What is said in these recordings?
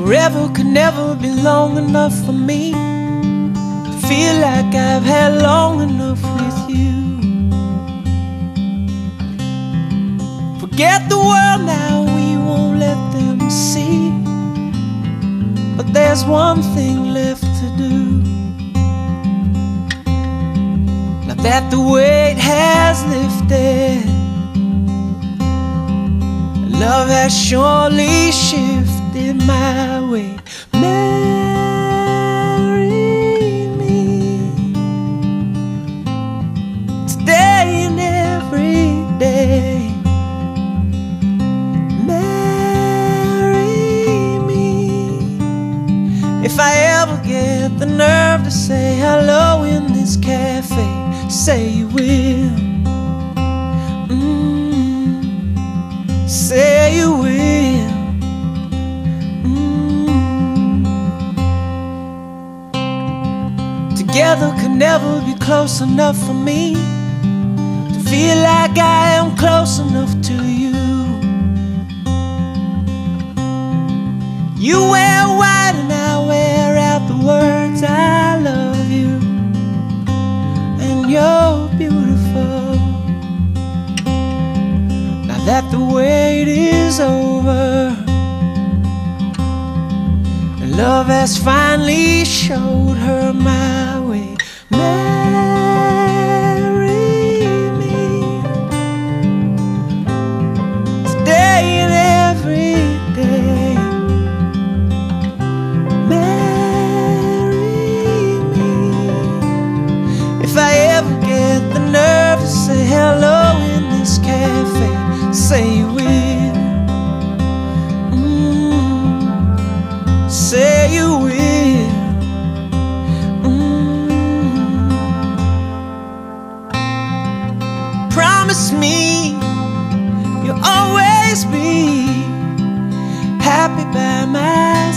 Forever could never be long enough for me to feel like I've had long enough with you. Forget the world now, we won't let them see. But there's one thing left to do. Now that the weight has lifted, love has surely shifted my way. Marry me today and every day. Marry me. If I ever get the nerve to say hello in this cafe, say you will. Say you will. Together could never be close enough for me to feel like I am close enough to you. You wear white and I wear out the words I love you, and you're beautiful. Now that the wait is over and love has finally showed her my way. Marry me today and every day. Marry me. If I ever get the nerve to say hello in this cafe, say you will. Say you will. Promise me you'll always be happy by my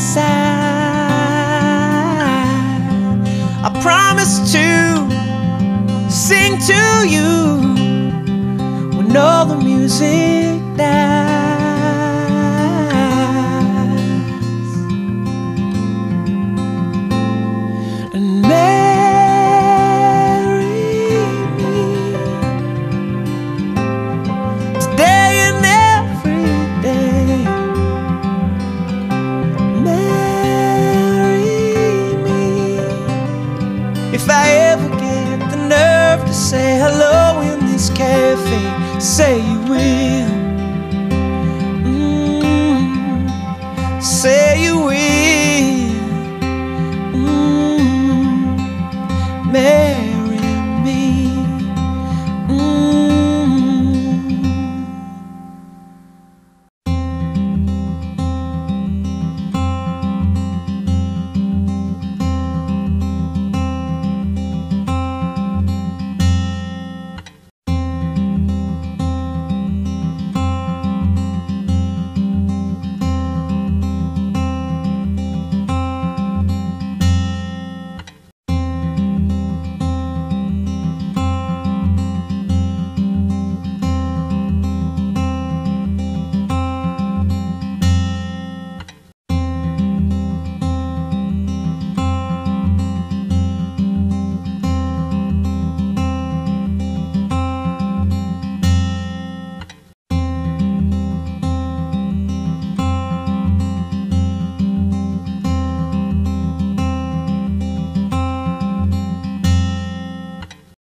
side. I promise to sing to you when all the music dies. And marry me today and every day. Marry me. If I ever get the nerve to say hello in this cafe, say you will.